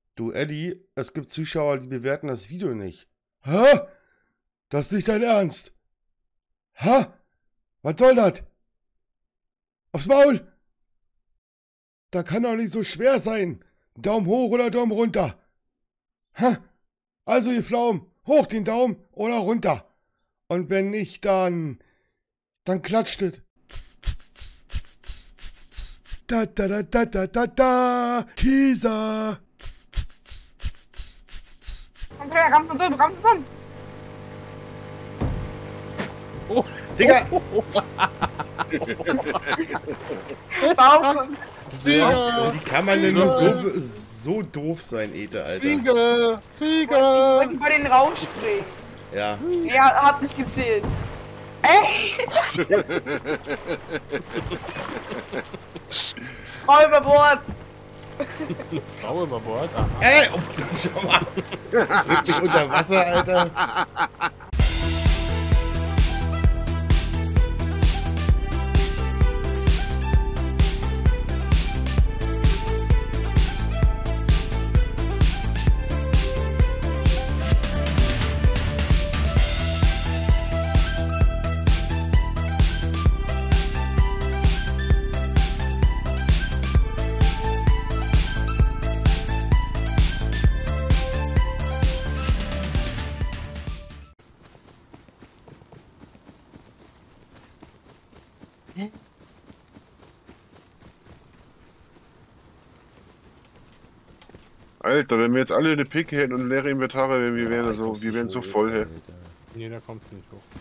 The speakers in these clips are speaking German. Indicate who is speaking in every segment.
Speaker 1: Du, Eddie, es gibt Zuschauer, die bewerten das Video nicht. Hä? Das ist nicht dein Ernst. Hä? Was soll das? Aufs Maul! Da kann doch nicht so schwer sein. Daumen hoch oder Daumen runter. Hä? Also, ihr Pflaumen, hoch den Daumen oder runter. Und wenn nicht, dann klatscht es. Da da da da da da da. Teaser.
Speaker 2: Komm her, rammt uns um.
Speaker 1: Oh. Digga!
Speaker 2: Warum?
Speaker 3: Sieger!
Speaker 1: Wie kann man denn nur so doof sein, Ete, Alter?
Speaker 3: Sieger!
Speaker 2: Ich
Speaker 3: Sieger!
Speaker 2: wollte über den rausspringen.
Speaker 1: Ja.
Speaker 2: Er hat nicht gezählt. Ey! Frau über Bord!
Speaker 4: Frau über Bord? Aha.
Speaker 1: Ey! Oh, schau mal! Drück mich unter Wasser, Alter!
Speaker 3: Alter, wenn wir jetzt alle eine Picke hätten und leere Inventare, wir wären so voll, hey.
Speaker 4: Nee, da kommst du nicht hoch.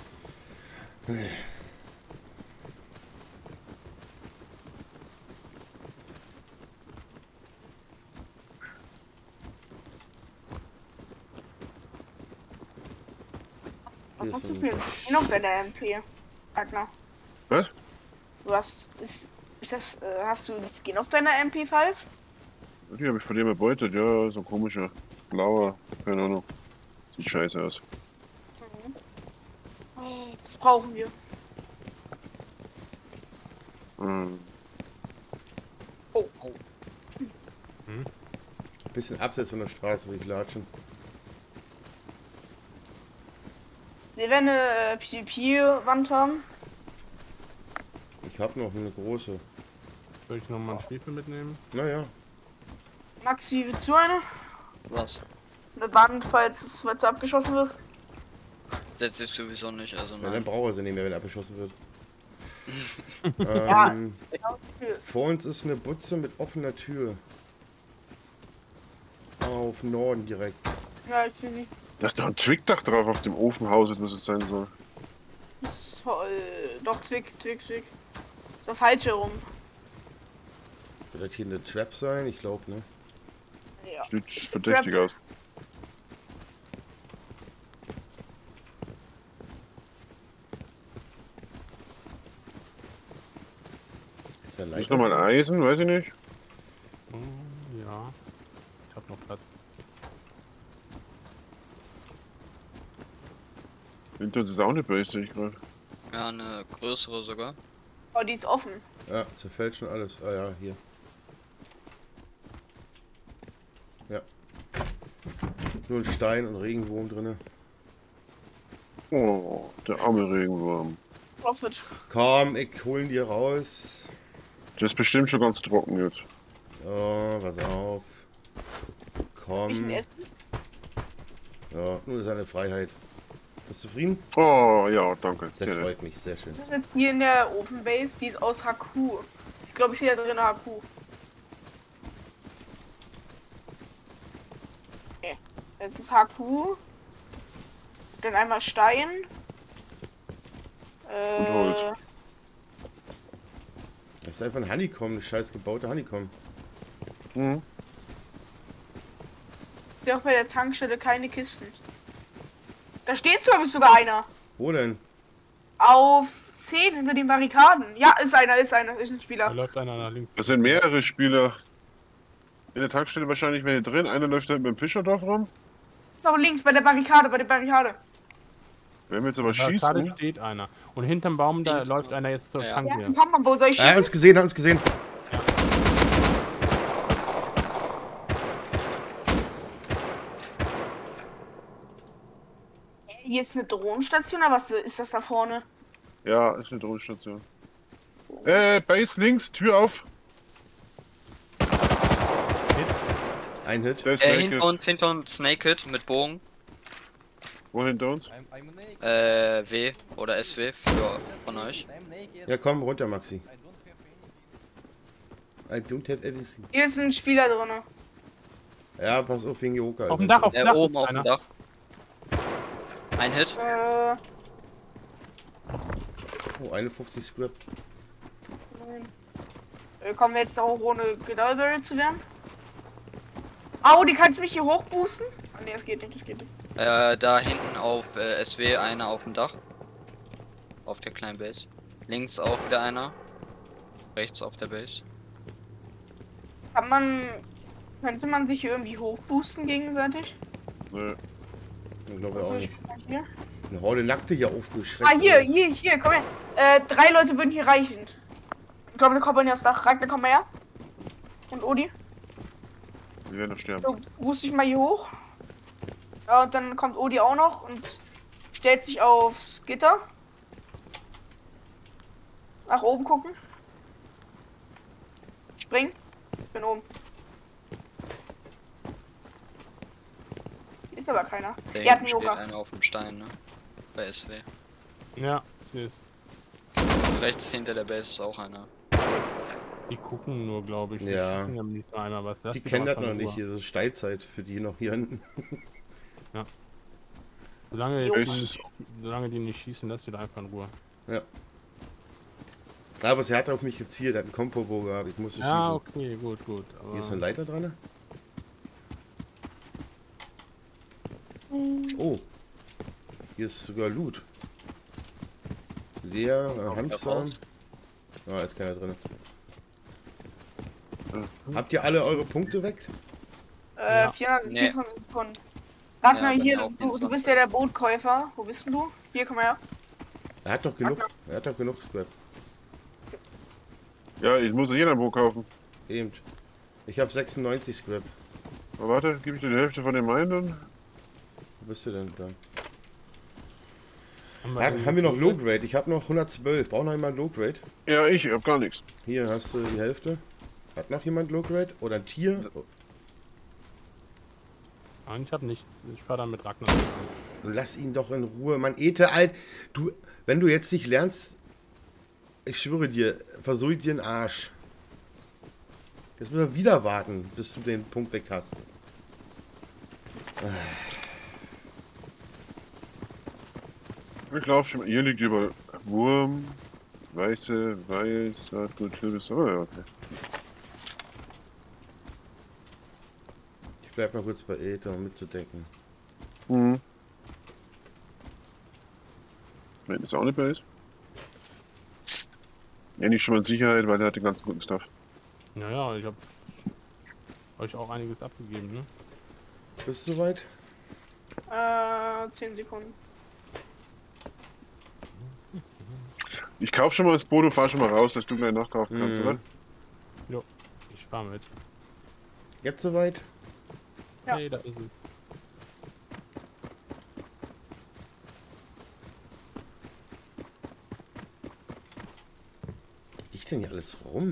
Speaker 2: Was hast du für ein Skin auf deiner MP, Ragnar?
Speaker 3: Was?
Speaker 2: Du hast. Hast du einen Skin auf deiner MP5?
Speaker 3: Die habe ich von dem erbeutet, ja, so ein komischer, blauer, keine Ahnung. Sieht scheiße aus.
Speaker 2: Das brauchen wir. Oh.
Speaker 1: Bisschen abseits von der Straße würde ich latschen.
Speaker 2: Wir werden eine PvP-Wand haben.
Speaker 1: Ich habe noch eine große.
Speaker 4: Soll ich nochmal einen Stiefel mitnehmen?
Speaker 1: Naja.
Speaker 2: Maxi, willst du eine?
Speaker 5: Was?
Speaker 2: Eine Wand, falls du abgeschossen wirst?
Speaker 5: Das ist sowieso nicht, also
Speaker 1: Ja, dann
Speaker 5: nein.
Speaker 1: braucht er sie nicht mehr, wenn er abgeschossen wird.
Speaker 2: Ja.
Speaker 1: Vor uns ist eine Butze mit offener Tür. Auf Norden direkt.
Speaker 2: Ja, ich will nicht.
Speaker 3: Da ist doch ein Trickdach drauf auf dem Ofenhaus, muss es sein soll.
Speaker 2: Doch, Zwick. Ist der falsche rum.
Speaker 1: Wird das hier eine Trap sein? Ich glaube, ne?
Speaker 2: Ja.
Speaker 3: Sieht verdächtig aus.
Speaker 1: Ist ja
Speaker 3: Ist
Speaker 1: leicht.
Speaker 3: nochmal ein Eisen, weiß ich nicht.
Speaker 4: Ja. Ich hab noch Platz.
Speaker 3: Hinter uns ist auch eine Base, sehe ich gerade.
Speaker 5: Ja, eine größere sogar.
Speaker 2: Oh, die ist offen.
Speaker 1: Ja, zerfällt schon alles. Ah ja, hier. Ja. Nur ein Stein und Regenwurm drinne.
Speaker 3: Oh, der arme Regenwurm.
Speaker 2: Profit.
Speaker 1: Komm, ich hol ihn dir raus.
Speaker 3: Der ist bestimmt schon ganz trocken jetzt.
Speaker 1: Oh, pass auf.
Speaker 2: Ich
Speaker 1: Komm.
Speaker 2: ein Essen.
Speaker 1: Ja, nur seine Freiheit. Bist du zufrieden?
Speaker 3: Oh, ja, danke.
Speaker 1: Das
Speaker 3: Sehr nett.
Speaker 1: freut mich, sehr schön.
Speaker 2: Das ist jetzt hier in der Ofenbase, die ist aus HQ. Ich glaube, ich sehe da drin HQ. Okay. Es ist HQ. Dann einmal Stein.
Speaker 3: Und Holz.
Speaker 1: Das ist einfach ein Honeycomb, eine scheiß gebaute Honeycomb.
Speaker 3: Mhm.
Speaker 2: Ich sehe auch bei der Tankstelle keine Kisten. Da steht sogar einer.
Speaker 1: Wo denn?
Speaker 2: Auf 10 hinter den Barrikaden. Ja, ist ein
Speaker 4: Da
Speaker 2: Spieler.
Speaker 4: läuft einer nach links.
Speaker 3: Das sind mehrere Spieler. In der Tankstelle wahrscheinlich welche drin. Einer läuft halt mit dem Fischerdorf rum.
Speaker 2: Ist auch links bei der Barrikade,
Speaker 3: Wenn wir jetzt aber
Speaker 4: Da gerade
Speaker 3: schießen.
Speaker 4: steht einer. Und hinterm Baum, da läuft einer jetzt zur
Speaker 5: Ja.
Speaker 4: Tank
Speaker 2: Ja,
Speaker 4: hier.
Speaker 2: komm, wo soll ich
Speaker 1: Er hat
Speaker 2: schießen?
Speaker 1: uns gesehen, hat uns gesehen.
Speaker 2: Hier ist eine Drohnenstation, aber was ist das da vorne?
Speaker 3: Ja, ist eine Drohnenstation. Base links, Tür auf.
Speaker 1: Ein Hit.
Speaker 3: Der ist
Speaker 5: Hinter uns Naked mit Bogen.
Speaker 3: Wo hinter uns?
Speaker 5: W oder SW von euch.
Speaker 1: Ja, komm, runter, Maxi. I don't have everything.
Speaker 2: Hier ist ein Spieler drin.
Speaker 1: Ja, pass auf wegen Joker.
Speaker 4: Auf dem Dach, auf dem Dach.
Speaker 5: Oben
Speaker 4: ist
Speaker 5: auf dem
Speaker 4: einer.
Speaker 5: Dach. Ein Hit.
Speaker 1: Oh, 51 Scrap.
Speaker 2: Kommen wir jetzt auch ohne Gnallbarrel zu werden? Au, die kannst du mich hier hochboosten? Ah, ne, das geht nicht, das geht nicht.
Speaker 5: Da hinten auf SW einer auf dem Dach. Auf der kleinen Base. Links auch wieder einer. Rechts auf der Base.
Speaker 2: Könnte man sich hier irgendwie hochboosten gegenseitig?
Speaker 3: Nö.
Speaker 1: Ich glaube
Speaker 2: Also,
Speaker 1: auch
Speaker 2: ich
Speaker 1: nicht.
Speaker 2: guck mal hier.
Speaker 1: Eine Horde Nackte hier aufgeschreckt.
Speaker 2: Ah, hier, komm her. 3 Leute würden hier reichen. Ich glaube, da kommt man hier aufs Dach. Ragnar, komm mal her. Und Odi,
Speaker 3: Wir werden noch sterben.
Speaker 2: du boost dich mal hier hoch. Ja, und dann kommt Odi auch noch und stellt sich aufs Gitter. Nach oben gucken. Spring. Ich bin oben. Hier ist aber keiner.
Speaker 5: Da
Speaker 2: Der hat
Speaker 5: hinten
Speaker 2: einen
Speaker 5: steht
Speaker 2: Yoga.
Speaker 5: einer auf dem Stein, ne? Bei SW.
Speaker 4: Ja, sie ist.
Speaker 5: Rechts hinter der Base ist auch einer.
Speaker 4: Die gucken nur, glaube ich. Die
Speaker 1: Ja.
Speaker 4: schießen ja nicht nur einmal was. Lass
Speaker 1: Die
Speaker 4: die
Speaker 1: kennen
Speaker 4: doch
Speaker 1: das noch
Speaker 4: einfach in
Speaker 1: nicht
Speaker 4: Ruhe.
Speaker 1: hier. Das ist Steilzeit für die noch hier hinten.
Speaker 4: Solange
Speaker 3: Base
Speaker 4: die nicht schießen, lass die da einfach in Ruhe.
Speaker 1: Ja. Aber sie hat auf mich gezielt, hat einen Kompo gehabt. Ich musste
Speaker 4: Ja,
Speaker 1: schießen.
Speaker 4: okay, gut. Aber
Speaker 1: Hier ist eine Leiter dran. Oh. Hier ist sogar Loot. Leer, Handsam. Ah, ist keiner drin. Habt ihr alle eure Punkte weg?
Speaker 2: 424 Sekunden. Ragnar,
Speaker 5: Ja,
Speaker 2: hier,
Speaker 5: dann auch
Speaker 2: du
Speaker 5: 24.
Speaker 2: bist ja der Bootkäufer. Wo bist denn du? Hier, komm mal her.
Speaker 1: Er hat doch genug. Er hat doch genug Scrap.
Speaker 3: Ja, ich muss jeder ein Boot kaufen.
Speaker 1: Eben. Ich habe 96 Scrap.
Speaker 3: Aber warte, gebe ich dir die Hälfte von dem einen dann?
Speaker 1: Wo bist du denn da?
Speaker 4: Haben
Speaker 1: Haben wir noch Low Grade? Ich habe noch 112. Braucht noch jemand Low Grade?
Speaker 3: Ja, ich hab gar nichts.
Speaker 1: Hier hast du die Hälfte. Hat noch jemand Low Grade? Oder ein Tier?
Speaker 4: Nein, ich habe nichts. Ich fahre dann mit Ragnar.
Speaker 1: Und lass ihn doch in Ruhe. Mann, Ete, alt. Du, wenn du jetzt nicht lernst, ich schwöre dir, versuch dir den Arsch. Jetzt müssen wir wieder warten, bis du den Punkt weg hast.
Speaker 3: Ich glaube schon, hier liegt über Wurm, weiße, weiß, Saatgut, Kürbis. Oh ja, okay.
Speaker 1: Ich bleib mal kurz bei Ete, um mitzudenken.
Speaker 3: Mhm. Wenn ist auch eine Base. Ja, nicht schon mal in Sicherheit, weil der hat den ganzen guten Stuff.
Speaker 4: Naja, ich habe euch auch einiges abgegeben, ne?
Speaker 1: Bist du soweit?
Speaker 2: 10 Sekunden.
Speaker 3: Ich kauf schon mal das Boot und fahr schon mal raus, dass du gleich nachkaufen kannst,
Speaker 1: Mhm.
Speaker 3: oder?
Speaker 4: Jo, ich fahr mit.
Speaker 1: Jetzt soweit?
Speaker 2: Ja.
Speaker 4: Hey, da ist es.
Speaker 1: Liegt denn hier alles rum?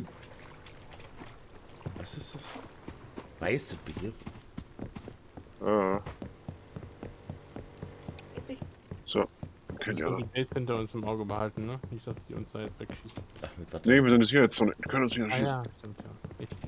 Speaker 1: Was ist das? Weiße Bier?
Speaker 3: Ah,
Speaker 2: Jetzt nicht.
Speaker 3: so. Okay,
Speaker 4: Ich
Speaker 3: ja.
Speaker 4: will die Base hinter uns im Auge behalten, ne? Nicht, dass die uns da jetzt wegschießen.
Speaker 1: Ach, mit was?
Speaker 3: Nee, wir sind jetzt hier jetzt. Wir können uns hier
Speaker 4: Ah
Speaker 3: schießen.
Speaker 4: ja, stimmt ja. Richtig.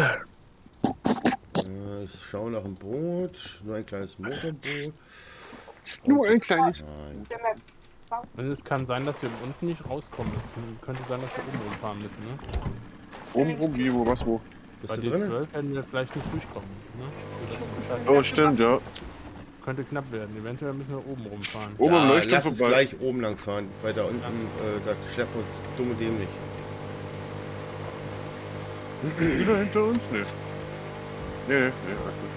Speaker 1: Ich schaue nach dem Boot. Nur ein kleines Motorboot.
Speaker 3: Nur ein kleines.
Speaker 1: Nein.
Speaker 4: Und es kann sein, dass wir unten nicht rauskommen. Es könnte sein, dass wir oben rumfahren müssen, ne?
Speaker 3: Oben, wie, wo, was, wo?
Speaker 1: Bist
Speaker 4: Bei
Speaker 1: du drin?
Speaker 4: D12 werden wir vielleicht nicht durchkommen, ne?
Speaker 3: Oh, stimmt, ja.
Speaker 4: Könnte knapp werden. Eventuell müssen wir oben rumfahren.
Speaker 3: Oben am
Speaker 1: Ja,
Speaker 3: Leuchtturm
Speaker 1: lass uns
Speaker 3: vorbei.
Speaker 1: gleich oben lang fahren, weil da unten, da schleppen wir uns dumm und dämlich.
Speaker 3: Wieder hinter uns? Nee. Nee, alles gut.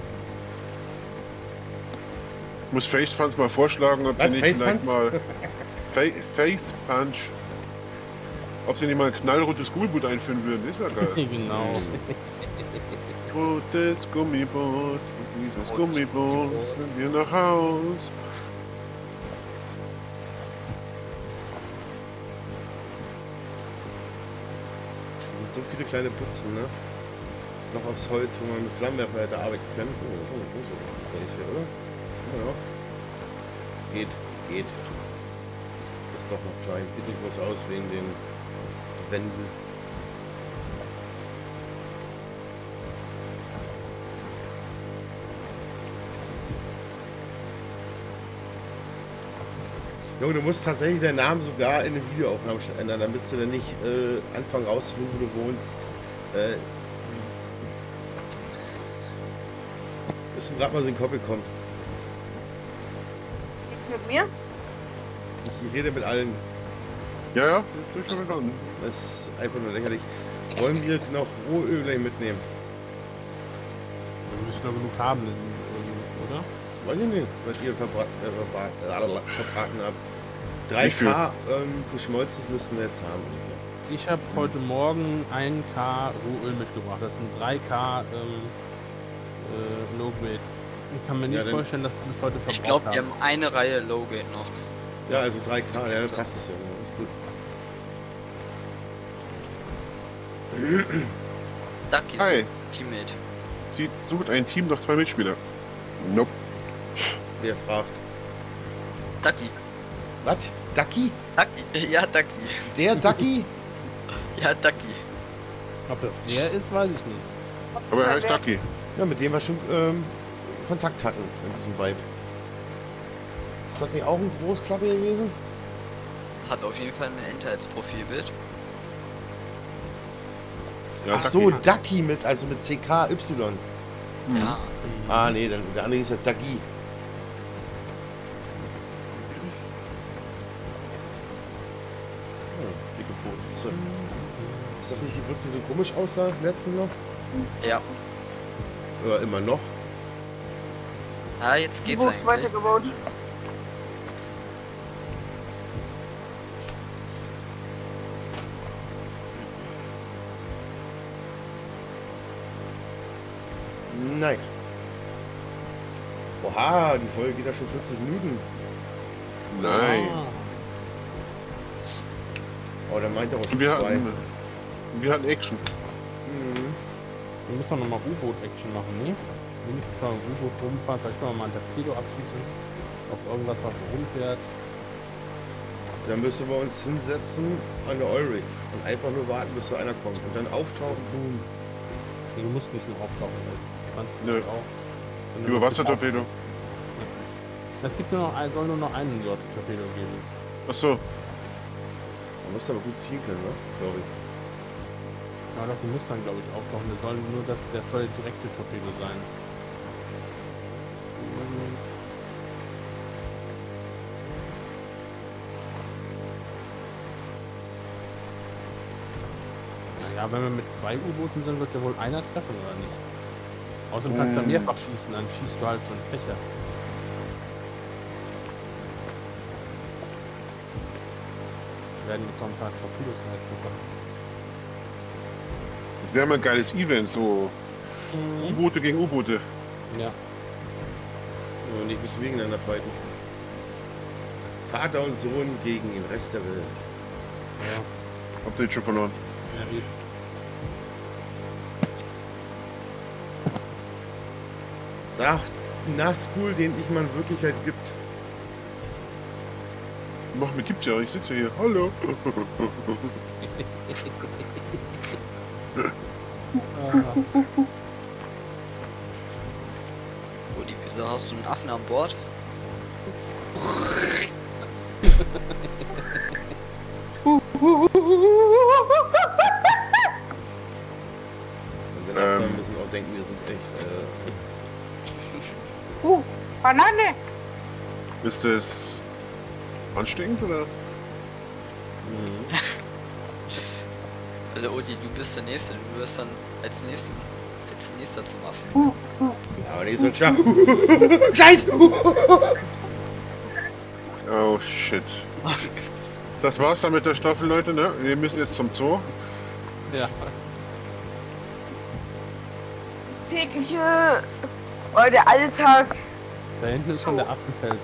Speaker 3: Ich muss Facepans mal vorschlagen, ob sie
Speaker 1: Was,
Speaker 3: nicht vielleicht
Speaker 1: Facepans?
Speaker 3: mal. Face Punch. Ob sie nicht mal ein knallrotes Schoolboot einführen würden, das wäre geil.
Speaker 4: Genau.
Speaker 3: Rotes Gummiboot, dieses
Speaker 5: Rotes
Speaker 3: Gummiboot,
Speaker 5: Gummiboot.
Speaker 3: wenn wir nach Haus.
Speaker 1: so viele kleine Putzen, ne? Noch aus Holz, wo man mit Flammenwerfer hätte arbeiten können. Oh, das ist auch eine große Base hier, oder? Ja. Geht. Ist doch noch klein. Sieht nicht groß aus wegen den Wänden. Junge, du musst tatsächlich deinen Namen sogar in den Videoaufnahmen schon ändern, damit sie dann nicht anfangen rauszufinden, wo du wohnst. Ist mir gerade mal so in den Kopf gekommen.
Speaker 2: Geht's mit mir?
Speaker 1: Ich rede mit allen.
Speaker 3: Ja, das ist schon verstanden.
Speaker 1: Das ist einfach nur lächerlich. Wollen wir noch Rohöl gleich mitnehmen?
Speaker 4: Wir müssen noch genug haben, oder?
Speaker 1: Weiß ich nicht, was ihr verbraten habt.
Speaker 3: Wie viel?
Speaker 1: 3K geschmolzenes müssen wir jetzt haben.
Speaker 4: Ich habe heute Morgen 1K Rohöl mitgebracht. Das sind 3K Low-Grade. Ich kann mir nicht
Speaker 1: dann-
Speaker 4: vorstellen, dass wir bis heute verbraucht
Speaker 5: Ich glaube, wir
Speaker 4: haben.
Speaker 5: haben eine Reihe Low-Gate noch.
Speaker 1: Ja, also 3K, ja, dann passt es ja. Ist gut.
Speaker 5: Ducky,
Speaker 3: Hi,
Speaker 5: Teammate.
Speaker 3: sucht ein Team nach 2 Mitspieler. Nope.
Speaker 1: Wer fragt?
Speaker 5: Ducky.
Speaker 1: Was? Ducky?
Speaker 5: Ducky. Ja, Ducky.
Speaker 1: Der Ducky?
Speaker 5: Ja, Ducky.
Speaker 4: Ob das der ist, weiß ich nicht.
Speaker 3: Aber er heißt Ducky.
Speaker 1: Ja, mit dem wir schon Kontakt hatten in diesem Vibe. Ist das nicht auch ein Großklappe gewesen?
Speaker 5: Hat auf jeden Fall ein Enter als Profilbild.
Speaker 3: Ja,
Speaker 1: Ach so,
Speaker 3: Ducky.
Speaker 1: Ducky mit, also mit CKY.
Speaker 5: Ja.
Speaker 1: Ah, nee, dann der andere ist ja Ducky. Oh, dicke Putze. Ist das nicht die Putze, die so komisch aussah letzten noch?
Speaker 5: Ja.
Speaker 1: Oder immer noch?
Speaker 5: Ah, jetzt geht's
Speaker 2: Gut
Speaker 5: eigentlich.
Speaker 2: weitergebaut.
Speaker 1: Nein. Oha, die Folge geht ja schon 40 Minuten.
Speaker 3: Nein.
Speaker 1: Oh, dann meint er aus
Speaker 3: Und wir
Speaker 1: 2.
Speaker 3: hatten Action.
Speaker 1: Mhm.
Speaker 4: Wir müssen doch nochmal U-Boot-Action machen, ne? Wenigstens mal ein U-Boot rumfahren, vielleicht können wir mal ein Torpedo abschießen. Auf irgendwas, was so rumfährt.
Speaker 1: Dann müssen wir uns hinsetzen an der Ulrich und einfach nur warten, bis da einer kommt. Und dann auftauchen. Boom.
Speaker 4: Nee, du musst nicht nur auftauchen, du kannst
Speaker 3: Nö.
Speaker 4: das auch. Wenn du
Speaker 3: Über
Speaker 4: noch
Speaker 3: Wassertorpedo.
Speaker 4: Es gibt nur noch, soll nur noch einen Torpedo geben.
Speaker 3: Achso.
Speaker 1: Man muss aber gut ziehen können, ne? Glaube ich.
Speaker 4: Ja, doch, die muss dann, glaube ich, auftauchen. Das soll nur das soll direkte Torpedo sein. Naja, wenn wir mit 2 U-Booten sind, wird ja wohl einer treffen, oder nicht? Außerdem kannst du ja mehrfach schießen, dann schießt du halt so einen Fächer. Wir werden jetzt noch ein paar Torpedos leisten können.
Speaker 3: Das wäre mal ein geiles Event, so U-Boote gegen U-Boote.
Speaker 4: Ja.
Speaker 1: Und nicht bis gegeneinander fighten. Vater und Sohn gegen den Rest der Welt.
Speaker 4: Ja.
Speaker 3: Habt ihr jetzt schon verloren?
Speaker 4: Ja, wie?
Speaker 1: Sagt Nazgul, den ich man Wirklichkeit gibt.
Speaker 3: Mach mir gibt's ja, ich sitze hier. Hallo.
Speaker 5: Rudi, wieso hast du einen Affen an Bord?
Speaker 1: Also Nachbarn müssen auch denken, wir sind echt.
Speaker 2: Banane!
Speaker 3: Ist das ansteckend oder?
Speaker 5: Also Odi, du bist der Nächste, du wirst dann als Nächster zum Affen.
Speaker 1: Ja, aber die ist halt scharf. Scheiß!
Speaker 3: Oh shit. Das war's dann mit der Staffel, Leute, ne? Wir müssen jetzt zum Zoo.
Speaker 4: Ja.
Speaker 2: Das tägliche. Oder der Alltag.
Speaker 4: Da hinten ist schon der Affenfelsen.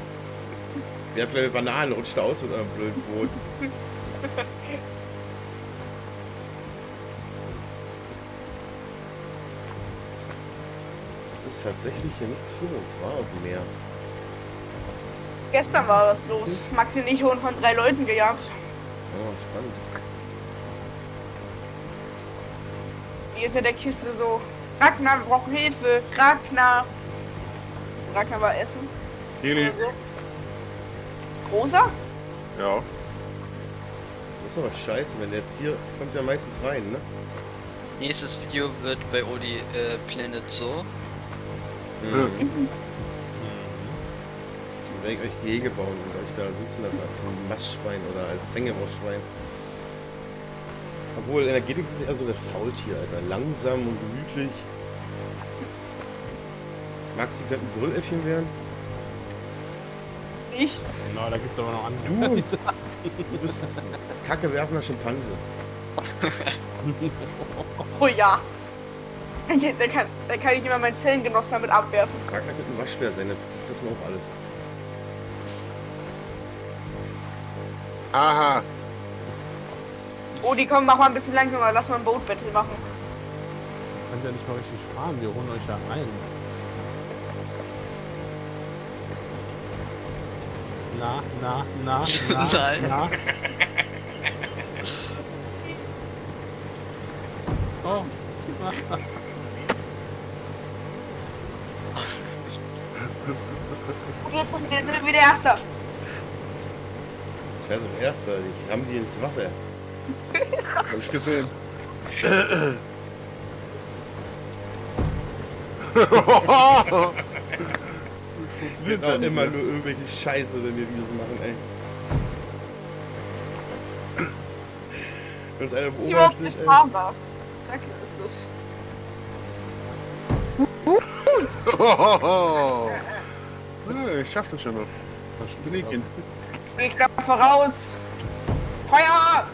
Speaker 1: Wer vielleicht Bananen rutscht da aus mit eurem blöden Boot. ist tatsächlich hier nichts los. War irgendwie mehr.
Speaker 2: Gestern war was los. Maxi und ich wurden von 3 Leuten gejagt.
Speaker 1: Oh, spannend.
Speaker 2: Hier ist ja der Kiste so. Ragnar, wir brauchen Hilfe. Ragnar. Ragnar war Essen.
Speaker 3: Heli.
Speaker 2: Oder so. Großer?
Speaker 3: Ja.
Speaker 1: Das ist aber scheiße, wenn der jetzt hier kommt ja meistens rein, ne?
Speaker 5: Nächstes Video wird bei Odi Planet so.
Speaker 1: Mhm. Dann werde ich euch Gehege bauen und euch da sitzen lassen als Mastschwein oder als Hängewaschschwein. Obwohl Energetix ist eher so das Faultier, Alter. Langsam und gemütlich. Maxi könnte ein Brülläffchen werden.
Speaker 2: Ich.
Speaker 4: Genau, da gibt's aber noch andere.
Speaker 1: Du bist ein kacke werfender Schimpanse.
Speaker 2: Oh ja. Da kann ich immer meinen Zellengenossen damit abwerfen.
Speaker 1: Ragnar könnte ein Waschbär sein, die fressen auch alles.
Speaker 3: Aha.
Speaker 2: Oh, die kommen, mach mal ein bisschen langsamer. Lass mal ein Boat-Battle machen.
Speaker 4: Ihr könnt ja nicht mal richtig fahren, wir holen euch ja rein. Na.
Speaker 5: Nein.
Speaker 4: Na. Oh.
Speaker 2: Und jetzt sind wir wieder Erster.
Speaker 1: Scheiß auf Erster, ich ramm die ins Wasser.
Speaker 3: Hab ich gesehen.
Speaker 1: Wir auch immer nur irgendwelche Scheiße, wenn wir Videos machen, ey. Wenn uns einer
Speaker 2: Ist überhaupt
Speaker 1: beobachtet,
Speaker 2: nicht
Speaker 1: ey.
Speaker 2: fahrbar. Danke, ist es.
Speaker 3: Ich schaff das schon noch. Fliegen.
Speaker 2: Ich glaube voraus. Feuer!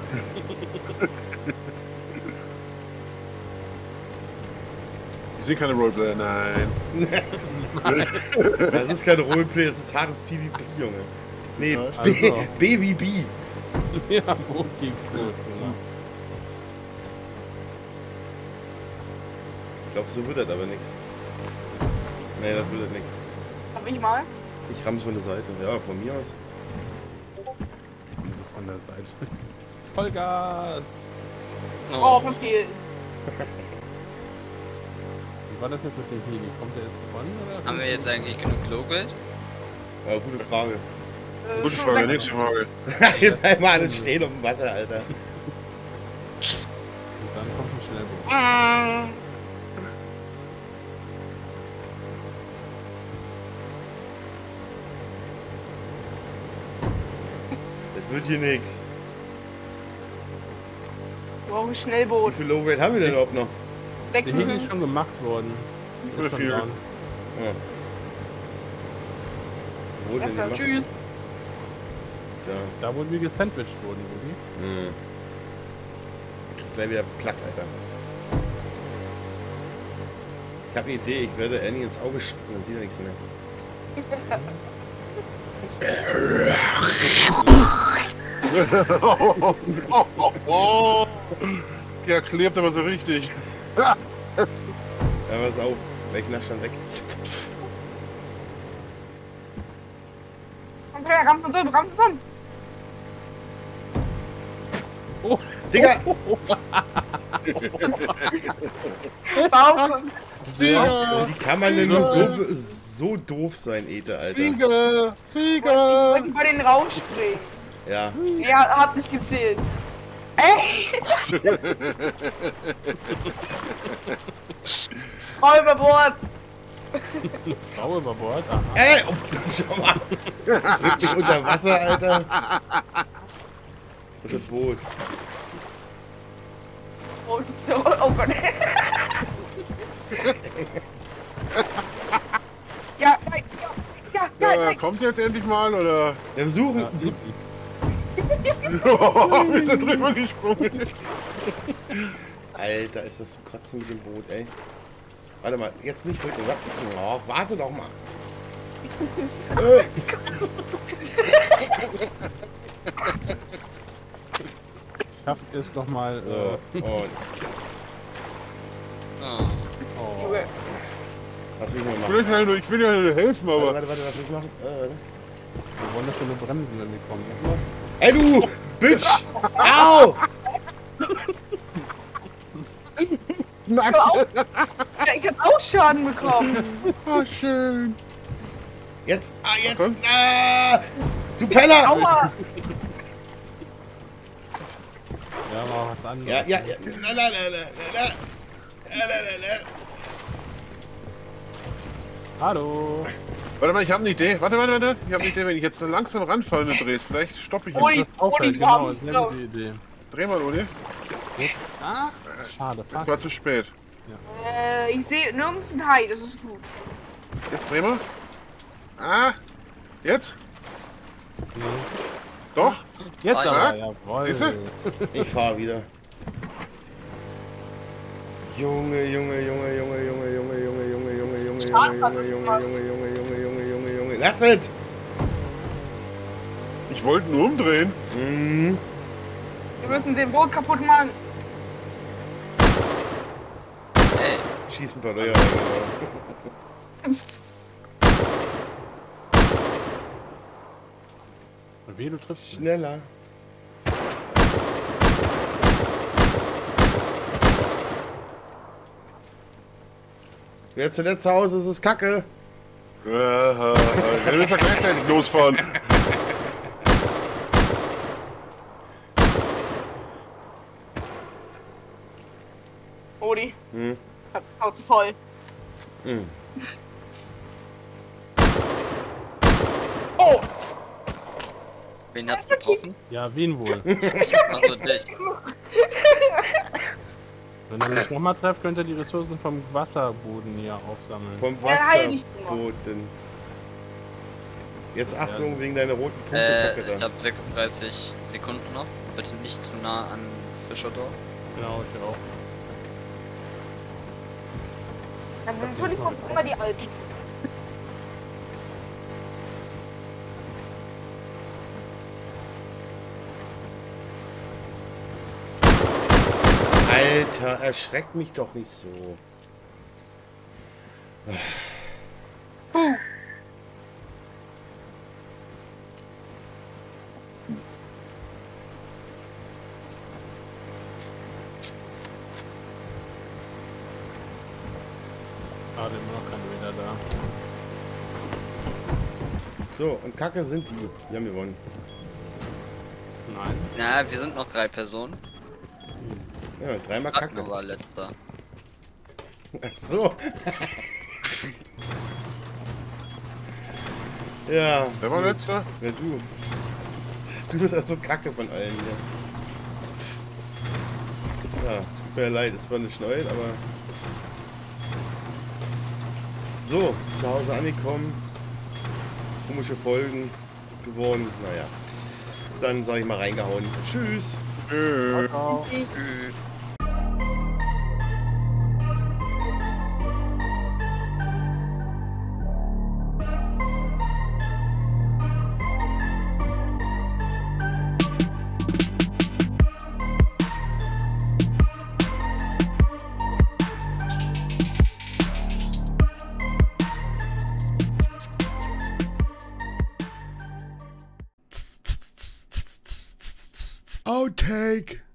Speaker 3: Ich sehe keine Roleplayer, nein.
Speaker 1: Das ist kein Roleplay, das ist hartes PvP, Junge. Nee,
Speaker 3: Ja,
Speaker 4: also.
Speaker 1: BVB.
Speaker 4: Ja, gut, gegen gut.
Speaker 1: Ich glaube, so wird das aber nichts. Nee, das wird nichts.
Speaker 2: Hab ich mal.
Speaker 1: Ich ramm's von der Seite. Ja, von mir aus.
Speaker 4: Wieso von der Seite? Vollgas!
Speaker 2: Oh, verfehlt.
Speaker 4: Wie war das jetzt mit dem Heli? Kommt der jetzt von oder?
Speaker 5: Haben wir jetzt eigentlich genug Logelt?
Speaker 1: Ja, gute Frage.
Speaker 3: Gute
Speaker 2: schon
Speaker 3: Frage,
Speaker 2: sechs-
Speaker 3: nächste Frage.
Speaker 1: Jetzt einmal alles stehen auf dem Wasser, Alter.
Speaker 4: Und dann kommt ein Schnellboot.
Speaker 1: Das wird hier nix.
Speaker 2: Wir brauchen ein
Speaker 1: Wie
Speaker 2: Schnellboot.
Speaker 1: viel Lowrate haben wir denn überhaupt noch?
Speaker 4: Der Heli ist
Speaker 2: 6,5.
Speaker 4: schon gemacht worden.
Speaker 3: Oder
Speaker 4: Ist schon
Speaker 3: viel.
Speaker 4: down.
Speaker 1: Ja. Wo denn
Speaker 2: Besser.
Speaker 1: die
Speaker 2: Tschüss.
Speaker 1: Ja.
Speaker 4: Da wurden wir gesandwiched worden, Uli.
Speaker 1: Hm. Ich krieg gleich wieder Plack, Alter. Ich habe eine Idee, ich werde Annie ins Auge spucken, dann sieht er nichts mehr.
Speaker 3: Ja, klebt aber so richtig.
Speaker 1: Ja, pass auf, weg, nach schon weg.
Speaker 2: Komm her, rammt uns um.
Speaker 4: Oh,
Speaker 1: Digga!
Speaker 2: Warum kommt
Speaker 3: Sieger!
Speaker 1: Wie kann man denn nur so doof sein, Ete, Alter?
Speaker 3: Sieger!
Speaker 2: Ich
Speaker 3: Sieger!
Speaker 2: wollte über den rausspringen.
Speaker 1: Ja.
Speaker 2: Ja, hat nicht gezählt. Ey! Frau über Bord.
Speaker 4: Frau über Bord. Aha.
Speaker 1: Ey! Oh, schau mal! Drück mich unter Wasser, Alter! Das ist ein Boot.
Speaker 2: Oh, so, oh Gott. Ja, nein,
Speaker 3: Ja, kommt jetzt endlich mal, oder?
Speaker 1: Wir suchen.
Speaker 3: Wir sind drüber gesprungen.
Speaker 1: Alter, ist das zum Kotzen mit dem Boot, ey. Warte mal, jetzt nicht drücken. Oh, warte doch mal.
Speaker 4: Schafft es noch mal.
Speaker 1: So, und
Speaker 5: Oh.
Speaker 4: Oh.
Speaker 2: Junge.
Speaker 1: Was will ich noch machen?
Speaker 3: Ich will ja nur helfen, aber...
Speaker 1: Warte, was will ich machen?
Speaker 4: Wir wollen das schon nur bremsen, wenn wir kommen.
Speaker 1: Ey, du Bitch! Au!
Speaker 2: Ja, ich hab auch Schaden bekommen.
Speaker 3: Oh, schön.
Speaker 1: Jetzt! Jetzt!
Speaker 3: Komm.
Speaker 1: Du Penner!
Speaker 2: Aua.
Speaker 4: Ja, mal was anderes.
Speaker 1: Ja.
Speaker 4: Hallo.
Speaker 3: Warte mal, ich habe eine Idee. Warte. Ich habe eine Idee, wenn ich jetzt so langsam ranfalle und du drehst, vielleicht stoppe ich ihn.
Speaker 2: Ui.
Speaker 4: Das auffällt,
Speaker 2: du
Speaker 4: genau,
Speaker 2: armes
Speaker 4: das ist eine gute Idee.
Speaker 3: Dreh mal, Uli.
Speaker 4: Ah, schade,
Speaker 3: Das war
Speaker 4: fast.
Speaker 3: zu spät.
Speaker 2: Ich sehe nirgends ein Hai, das ist gut.
Speaker 3: Jetzt dreh mal. Jetzt?
Speaker 4: Nee.
Speaker 3: Doch?
Speaker 4: Jetzt
Speaker 5: Ah,
Speaker 4: aber,
Speaker 3: ja.
Speaker 4: jawohl.
Speaker 3: Siehst du?
Speaker 1: Ich fahr wieder. Junge. Lass es!
Speaker 3: Ich wollte nur umdrehen.
Speaker 1: Mhm.
Speaker 2: Wir müssen den Boot kaputt machen.
Speaker 5: Ey,
Speaker 1: Schieß ein paar Löcher rein, genau.
Speaker 4: Wie, du triffst mich.
Speaker 1: Schneller. Wer zuletzt zu Hause ist, ist Kacke.
Speaker 3: Wir müssen ja gleichzeitig losfahren.
Speaker 2: Odi,
Speaker 1: Hm.
Speaker 2: Schnauze voll.
Speaker 1: Hm.
Speaker 2: Oh,
Speaker 5: wen hat's getroffen?
Speaker 4: Ja, wen wohl?
Speaker 5: Also dich.
Speaker 4: Wenn ihr mich nochmal trefft, könnt ihr die Ressourcen vom Wasserboden hier aufsammeln.
Speaker 1: Vom
Speaker 2: Ja, heil dich nur.
Speaker 1: Wasserboden. Jetzt Achtung wegen deiner roten Punkte, Kacke
Speaker 5: Ich
Speaker 1: da.
Speaker 5: habe 36 Sekunden noch. Bitte nicht zu nah an Fischerdorf.
Speaker 4: Genau, ich auch.
Speaker 2: dann natürlich kommst immer die Alten.
Speaker 1: Alter, erschreckt mich doch nicht so.
Speaker 4: Schade, immer noch keine Räder da.
Speaker 1: So, und Kacke sind die. Die haben gewonnen.
Speaker 4: Nein.
Speaker 5: Na, wir sind noch 3 Personen.
Speaker 1: Ja, dreimal
Speaker 5: Kacke
Speaker 1: Kacke.
Speaker 5: war letzter.
Speaker 1: Ach so. Ja.
Speaker 3: Wer war letzter?
Speaker 1: Ja, du. Du bist also Kacke von allen hier. Ja, tut mir leid, es war nicht schnell, aber... So, zu Hause angekommen. Komische Folgen geworden. Naja. Dann sag ich mal reingehauen. Tschüss.
Speaker 4: Ciao.
Speaker 5: Tschüss.
Speaker 1: Outtake.